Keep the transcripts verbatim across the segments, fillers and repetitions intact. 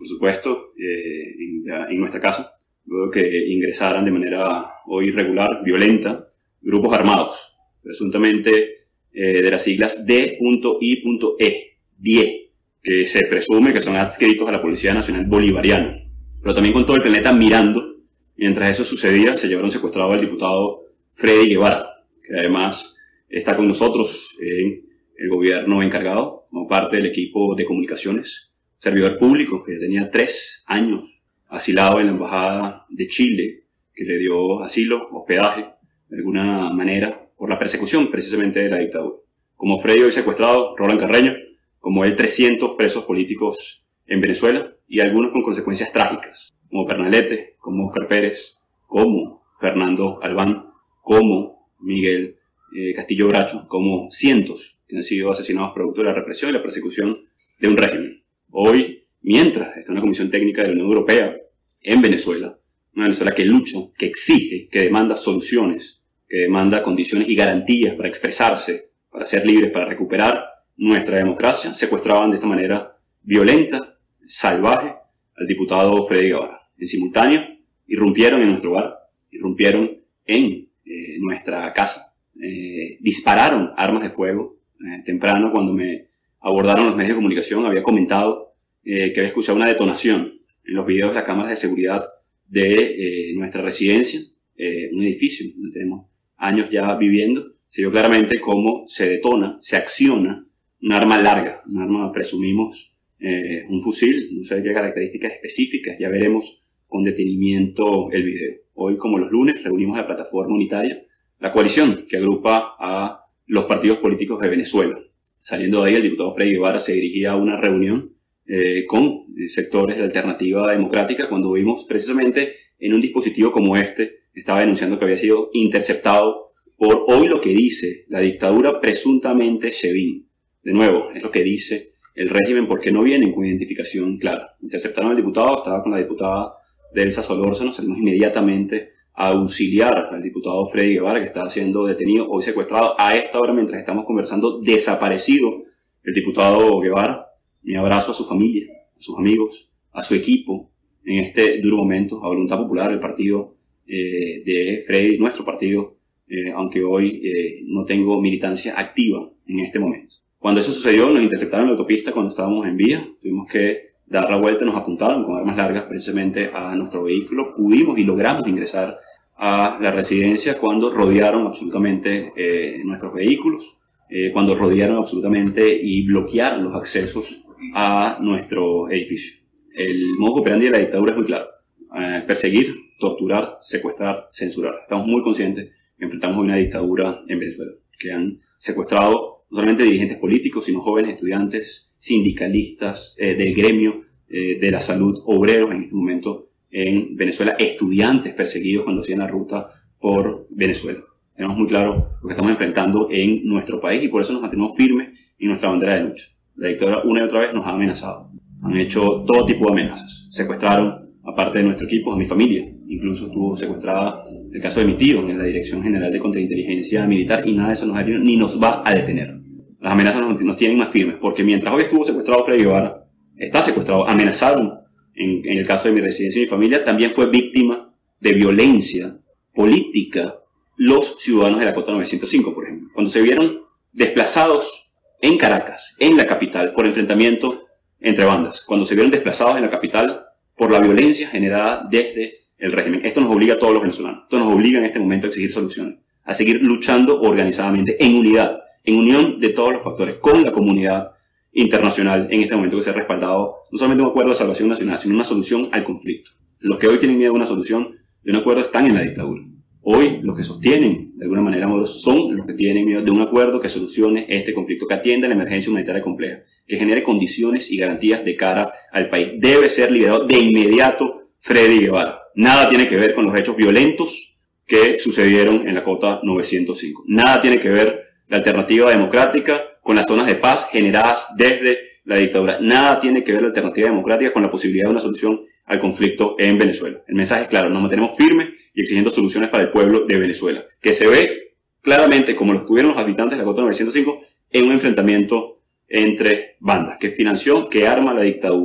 por supuesto, eh, en, en nuestra casa, luego que ingresaran de manera hoy irregular, violenta, grupos armados, presuntamente eh, de las siglas D I E, D I E, que se presume que son adscritos a la Policía Nacional Bolivariana. Pero también con todo el planeta mirando, mientras eso sucedía, se llevaron secuestrado al diputado Freddy Guevara, que además está con nosotros en el gobierno encargado, como parte del equipo de comunicaciones, servidor público que tenía tres años asilado en la Embajada de Chile, que le dio asilo, hospedaje, de alguna manera, por la persecución precisamente de la dictadura. Como Freddy hoy secuestrado, Roland Carreño, como él trescientos presos políticos en Venezuela y algunos con consecuencias trágicas, como Pernalete, como Óscar Pérez, como Fernando Albán, como Miguel eh, Castillo Bracho, como cientos que han sido asesinados producto de la represión y la persecución de un régimen. Hoy, mientras está una comisión técnica de la Unión Europea en Venezuela, una Venezuela que lucha, que exige, que demanda soluciones, que demanda condiciones y garantías para expresarse, para ser libres, para recuperar nuestra democracia, secuestraban de esta manera violenta, salvaje, al diputado Freddy Guevara. En simultáneo, irrumpieron en nuestro hogar, irrumpieron en eh, nuestra casa, eh, dispararon armas de fuego. Eh, temprano, cuando me abordaron los medios de comunicación, había comentado eh, que había escuchado una detonación en los videos de las cámaras de seguridad de eh, nuestra residencia, eh, un edificio donde tenemos años ya viviendo. Se vio claramente cómo se detona, se acciona un arma larga, un arma, presumimos, eh, un fusil, no sé qué características específicas, ya veremos con detenimiento el video. Hoy, como los lunes, reunimos la plataforma unitaria, la coalición que agrupa a los partidos políticos de Venezuela. Saliendo de ahí, el diputado Freddy Guevara se dirigía a una reunión eh, con sectores de la Alternativa Democrática cuando vimos precisamente en un dispositivo como este, estaba denunciando que había sido interceptado por hoy lo que dice la dictadura presuntamente SEBIN. De nuevo, es lo que dice el régimen porque no vienen con identificación clara. Interceptaron al diputado, estaba con la diputada Delsa Solórzano, salimos inmediatamente a auxiliar al diputado Freddy Guevara, que está siendo detenido, hoy secuestrado a esta hora mientras estamos conversando, desaparecido el diputado Guevara. Mi abrazo a su familia, a sus amigos, a su equipo en este duro momento, a Voluntad Popular, el partido eh, de Freddy, nuestro partido, eh, aunque hoy eh, no tengo militancia activa en este momento. Cuando eso sucedió, nos interceptaron en la autopista cuando estábamos en vía, tuvimos que dar la vuelta, nos apuntaron con armas largas precisamente a nuestro vehículo, pudimos y logramos ingresar a la residencia cuando rodearon absolutamente eh, nuestros vehículos, eh, cuando rodearon absolutamente y bloquearon los accesos a nuestro edificio. El modo operandi de la dictadura es muy claro: eh, perseguir, torturar, secuestrar, censurar. Estamos muy conscientes que enfrentamos hoy una dictadura en Venezuela, que han secuestrado no solamente dirigentes políticos, sino jóvenes estudiantes, sindicalistas, eh, del gremio eh, de la salud, obreros en este momento en Venezuela, estudiantes perseguidos cuando hacían la ruta por Venezuela. Tenemos muy claro lo que estamos enfrentando en nuestro país y por eso nos mantenemos firmes en nuestra bandera de lucha. La dictadura una y otra vez nos ha amenazado. Han hecho todo tipo de amenazas. Secuestraron, aparte de nuestro equipo, a mi familia. Incluso estuvo secuestrada el caso de mi tío en la Dirección General de Contrainteligencia Militar y nada de eso nos ha detenido ni nos va a detener. Las amenazas nos, nos tienen más firmes porque mientras hoy estuvo secuestrado Freddy Guevara, está secuestrado, amenazaron en, en el caso de mi residencia y mi familia, también fue víctima de violencia política los ciudadanos de la Cota novecientos cinco, por ejemplo. Cuando se vieron desplazados en Caracas, en la capital, por enfrentamiento entre bandas. Cuando se vieron desplazados en la capital por la violencia generada desde el régimen. Esto nos obliga a todos los venezolanos. Esto nos obliga en este momento a exigir soluciones, a seguir luchando organizadamente, en unidad, en unión de todos los factores, con la comunidad internacional en este momento que se ha respaldado no solamente un acuerdo de salvación nacional, sino una solución al conflicto. Los que hoy tienen miedo a una solución de un acuerdo están en la dictadura. Hoy los que sostienen de alguna manera Moros son los que tienen miedo de un acuerdo que solucione este conflicto, que atienda la emergencia humanitaria compleja, que genere condiciones y garantías de cara al país. Debe ser liberado de inmediato Freddy Guevara. Nada tiene que ver con los hechos violentos que sucedieron en la Cota novecientos cinco. Nada tiene que ver la alternativa democrática con las zonas de paz generadas desde la dictadura. Nada tiene que ver la alternativa democrática con la posibilidad de una solución al conflicto en Venezuela. El mensaje es claro: nos mantenemos firmes y exigiendo soluciones para el pueblo de Venezuela, que se ve claramente, como lo estuvieron los habitantes de la Cota novecientos cinco, en un enfrentamiento entre bandas que financió, que arma la dictadura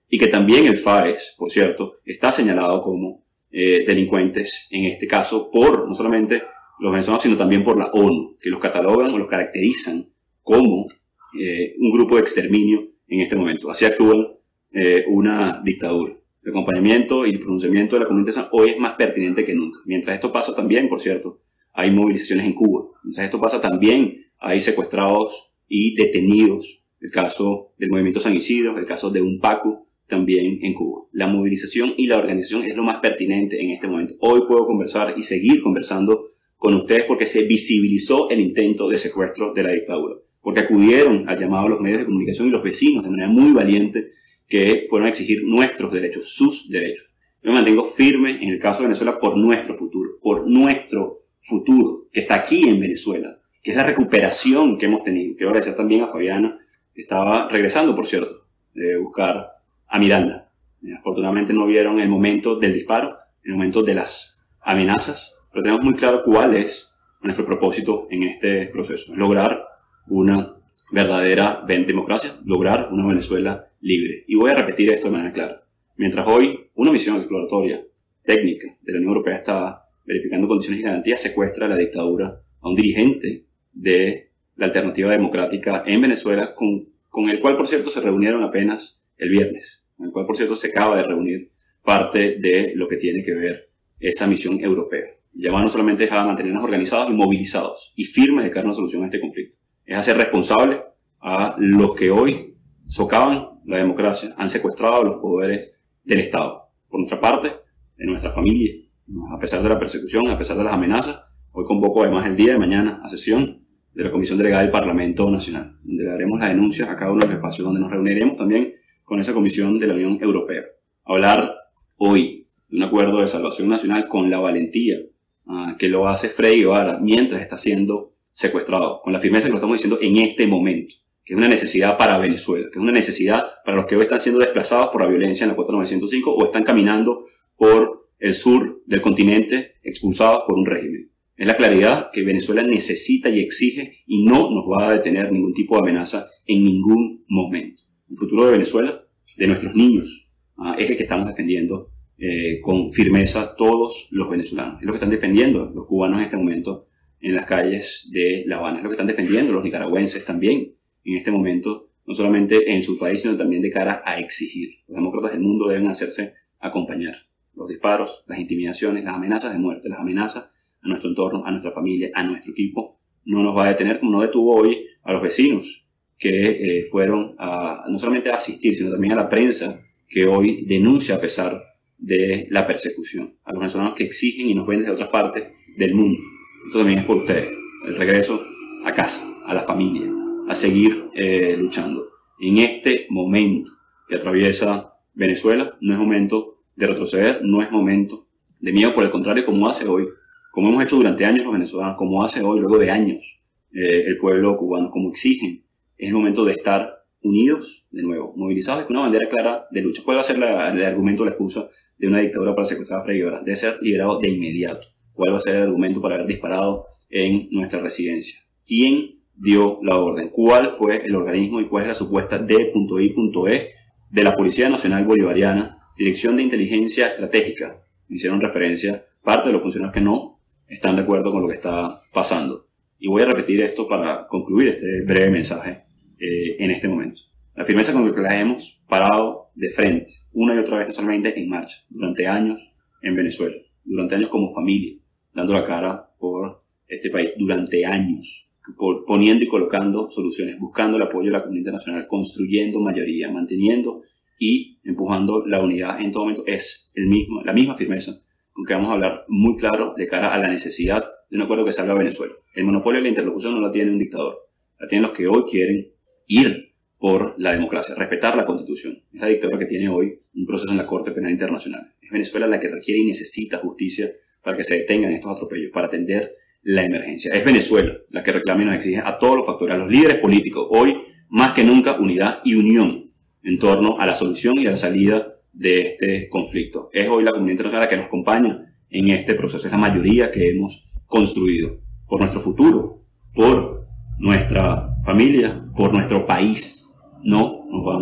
y que también el FAES, por cierto, está señalado como eh, delincuentes, en este caso por no solamente los venezolanos, sino también por la ONU, que los catalogan o los caracterizan como eh, un grupo de exterminio en este momento. Así actúan eh, una dictadura. El acompañamiento y el pronunciamiento de la comunidad internacional hoy es más pertinente que nunca. Mientras esto pasa también, por cierto, hay movilizaciones en Cuba. Mientras esto pasa también hay secuestrados y detenidos. El caso del Movimiento San Isidro, el caso de UNPACU, también en Cuba. La movilización y la organización es lo más pertinente en este momento. Hoy puedo conversar y seguir conversando con ustedes porque se visibilizó el intento de secuestro de la dictadura. Porque acudieron al llamado a los medios de comunicación y los vecinos de manera muy valiente que fueron a exigir nuestros derechos, sus derechos. Yo me mantengo firme en el caso de Venezuela por nuestro futuro, por nuestro futuro, que está aquí en Venezuela, que es la recuperación que hemos tenido. Quiero agradecer también a Fabiana, que estaba regresando, por cierto, de buscar a Miranda. Afortunadamente no vieron el momento del disparo, el momento de las amenazas, pero tenemos muy claro cuál es nuestro propósito en este proceso. Lograr una verdadera democracia, lograr una Venezuela libre. Y voy a repetir esto de manera clara. Mientras hoy una misión exploratoria técnica de la Unión Europea está verificando condiciones y garantías, secuestra a la dictadura a un dirigente de la Alternativa Democrática en Venezuela, con, con el cual, por cierto, se reunieron apenas el viernes, con el cual, por cierto, se acaba de reunir parte de lo que tiene que ver esa misión europea. Llamar no solamente es a mantenernos organizados y movilizados y firmes de cara a una solución a este conflicto, es hacer responsable a los que hoy socavan la democracia, han secuestrado los poderes del Estado. Por nuestra parte, de nuestra familia, a pesar de la persecución, a pesar de las amenazas, hoy convoco además el día de mañana a sesión de la Comisión Delegada del Parlamento Nacional, donde daremos las denuncias a cada uno de los espacios, donde nos reuniremos también con esa Comisión de la Unión Europea. Hablar hoy de un acuerdo de salvación nacional con la valentía uh, que lo hace Freddy Guevara mientras está siendo secuestrado, con la firmeza que lo estamos diciendo en este momento, que es una necesidad para Venezuela, que es una necesidad para los que hoy están siendo desplazados por la violencia en la cuota novecientos cinco o están caminando por el sur del continente expulsados por un régimen. Es la claridad que Venezuela necesita y exige y no nos va a detener ningún tipo de amenaza en ningún momento. El futuro de Venezuela, de nuestros niños, uh, es el que estamos defendiendo eh, con firmeza todos los venezolanos. Es lo que están defendiendo los cubanos en este momento en las calles de La Habana. Es lo que están defendiendo los nicaragüenses también en este momento, no solamente en su país, sino también de cara a exigir. Los demócratas del mundo deben hacerse acompañar. Los disparos, las intimidaciones, las amenazas de muerte, las amenazas a nuestro entorno, a nuestra familia, a nuestro equipo, no nos va a detener, como no detuvo hoy a los vecinos que eh, fueron a, no solamente a asistir, sino también a la prensa que hoy denuncia a pesar de la persecución, a los venezolanos que exigen y nos ven desde otras partes del mundo. Esto también es por ustedes, el regreso a casa, a la familia, a seguir eh, luchando. En este momento que atraviesa Venezuela, no es momento de retroceder, no es momento de miedo, por el contrario, como hace hoy, como hemos hecho durante años los venezolanos, como hace hoy, luego de años, eh, el pueblo cubano, como exigen, es el momento de estar unidos, de nuevo, movilizados y con una bandera clara de lucha. ¿Cuál va a ser la, el argumento o la excusa de una dictadura para secuestrar a Freddy Guevara? Debe ser liberado de inmediato. ¿Cuál va a ser el argumento para haber disparado en nuestra residencia? ¿Quién dio la orden? ¿Cuál fue el organismo y cuál es la supuesta D I E de la Policía Nacional Bolivariana, Dirección de Inteligencia Estratégica? Me hicieron referencia parte de los funcionarios que no están de acuerdo con lo que está pasando. Y voy a repetir esto para concluir este breve mensaje eh, en este momento. La firmeza con la que la hemos parado de frente, una y otra vez, no solamente en marcha, durante años en Venezuela, durante años como familia, dando la cara por este país, durante años, por, poniendo y colocando soluciones, buscando el apoyo de la comunidad internacional, construyendo mayoría, manteniendo y empujando la unidad en todo momento, es el mismo, la misma firmeza con que vamos a hablar muy claro de cara a la necesidad de un acuerdo que salga a Venezuela. El monopolio de la interlocución no la tiene un dictador, la tienen los que hoy quieren ir por la democracia, respetar la Constitución. Es la dictadura que tiene hoy un proceso en la Corte Penal Internacional. Es Venezuela la que requiere y necesita justicia para que se detengan estos atropellos, para atender la emergencia. Es Venezuela la que reclama y nos exige a todos los factores, a los líderes políticos, hoy más que nunca unidad y unión en torno a la solución y a la salida de este conflicto. Es hoy la comunidad internacional la que nos acompaña en este proceso. Es la mayoría que hemos construido por nuestro futuro, por nuestra familia, por nuestro país. No nos vamos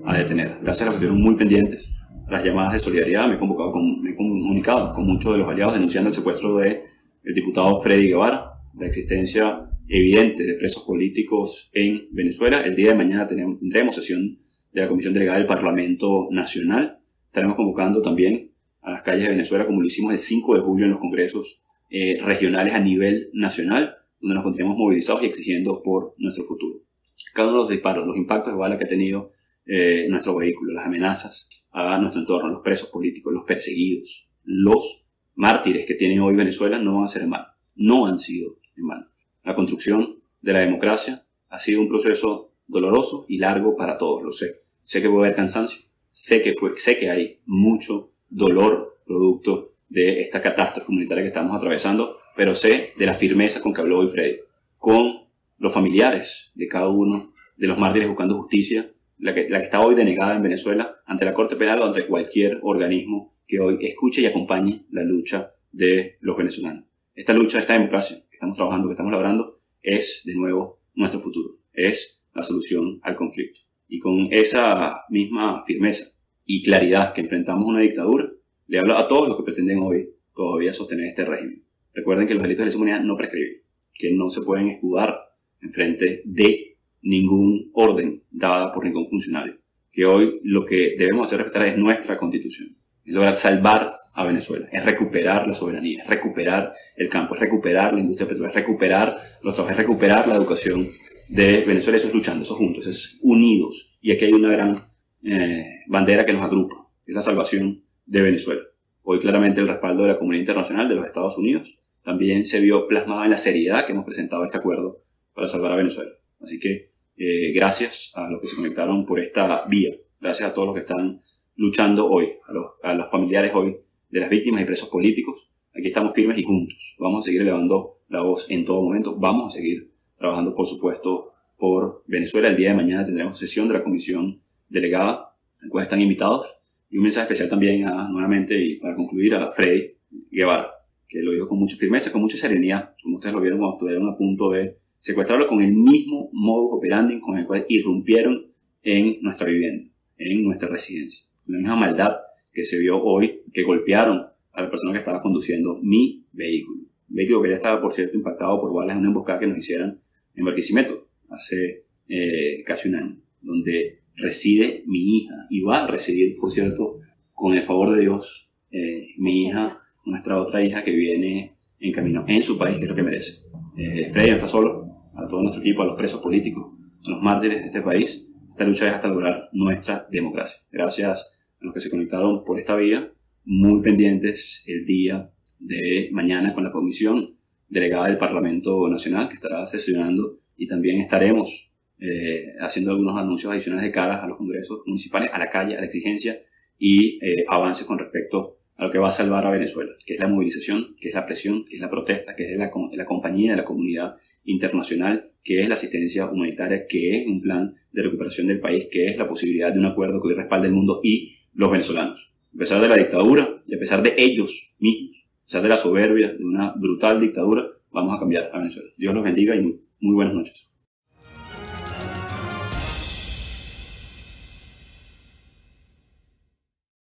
a detener. Gracias a los que estuvieron muy pendientes las llamadas de solidaridad, me he, convocado con, me he comunicado con muchos de los aliados denunciando el secuestro del diputado Freddy Guevara, la existencia evidente de presos políticos en Venezuela. El día de mañana tenemos, tendremos sesión de la Comisión Delegada del Parlamento Nacional. Estaremos convocando también a las calles de Venezuela, como lo hicimos el cinco de julio en los congresos eh, regionales a nivel nacional, donde nos encontramos movilizados y exigiendo por nuestro futuro. Cada uno de los disparos, los impactos de bala que ha tenido eh, nuestro vehículo, las amenazas a nuestro entorno, los presos políticos, los perseguidos, los mártires que tiene hoy Venezuela no van a ser en vano, no han sido en vano. La construcción de la democracia ha sido un proceso doloroso y largo para todos, lo sé. Sé que puede haber cansancio, sé que, sé que hay mucho dolor producto de esta catástrofe humanitaria que estamos atravesando, pero sé de la firmeza con que habló hoy Freddy, con los familiares de cada uno de los mártires buscando justicia, la que, la que está hoy denegada en Venezuela ante la Corte Penal o ante cualquier organismo que hoy escuche y acompañe la lucha de los venezolanos. Esta lucha, esta democracia que estamos trabajando, que estamos logrando, es de nuevo nuestro futuro, es la solución al conflicto. Y con esa misma firmeza y claridad que enfrentamos una dictadura, le hablo a todos los que pretenden hoy todavía sostener este régimen. Recuerden que los delitos de lesa humanidad no prescriben, que no se pueden escudar en frente de ningún orden dada por ningún funcionario. Que hoy lo que debemos hacer respetar es nuestra constitución, es lograr salvar a Venezuela, es recuperar la soberanía, es recuperar el campo, es recuperar la industria petrolera, es recuperar los trabajos, es recuperar la educación de Venezuela. Eso es luchando, eso juntos, es unidos. Y aquí hay una gran eh, bandera que nos agrupa, es la salvación de Venezuela. Hoy claramente el respaldo de la comunidad internacional, de los Estados Unidos, también se vio plasmado en la seriedad que hemos presentado este acuerdo para salvar a Venezuela. Así que eh, gracias a los que se conectaron por esta vía, gracias a todos los que están luchando hoy, a los, a los familiares hoy de las víctimas y presos políticos. Aquí estamos firmes y juntos. Vamos a seguir elevando la voz en todo momento. Vamos a seguir trabajando, por supuesto, por Venezuela. El día de mañana tendremos sesión de la Comisión Delegada, en la cual están invitados. Y un mensaje especial también, a, nuevamente, y para concluir, a Freddy Guevara, que lo dijo con mucha firmeza, con mucha serenidad, como ustedes lo vieron cuando estuvieron a punto de secuestrarlo, con el mismo modus operandi con el cual irrumpieron en nuestra vivienda, en nuestra residencia. La misma maldad que se vio hoy, que golpearon a la persona que estaba conduciendo mi vehículo. Un vehículo que ya estaba, por cierto, impactado por balas en una emboscada que nos hicieron en Barquisimeto hace eh, casi un año, donde reside mi hija y va a residir, por cierto, con el favor de Dios, eh, mi hija, nuestra otra hija que viene en camino en su país, que es lo que merece. Eh, Freddy no está solo, a todo nuestro equipo, a los presos políticos, a los mártires de este país. Esta lucha es hasta lograr nuestra democracia. Gracias a los que se conectaron por esta vía, muy pendientes el día de mañana con la Comisión Delegada del Parlamento Nacional, que estará sesionando, y también estaremos eh, haciendo algunos anuncios adicionales de cara a los congresos municipales, a la calle, a la exigencia y eh, avances con respecto a lo que va a salvar a Venezuela, que es la movilización, que es la presión, que es la protesta, que es la, la compañía de la comunidad internacional, que es la asistencia humanitaria, que es un plan de recuperación del país, que es la posibilidad de un acuerdo que hoy respalde el mundo y los venezolanos. A pesar de la dictadura y a pesar de ellos mismos, a pesar de la soberbia de una brutal dictadura, vamos a cambiar a Venezuela. Dios los bendiga y muy, muy buenas noches.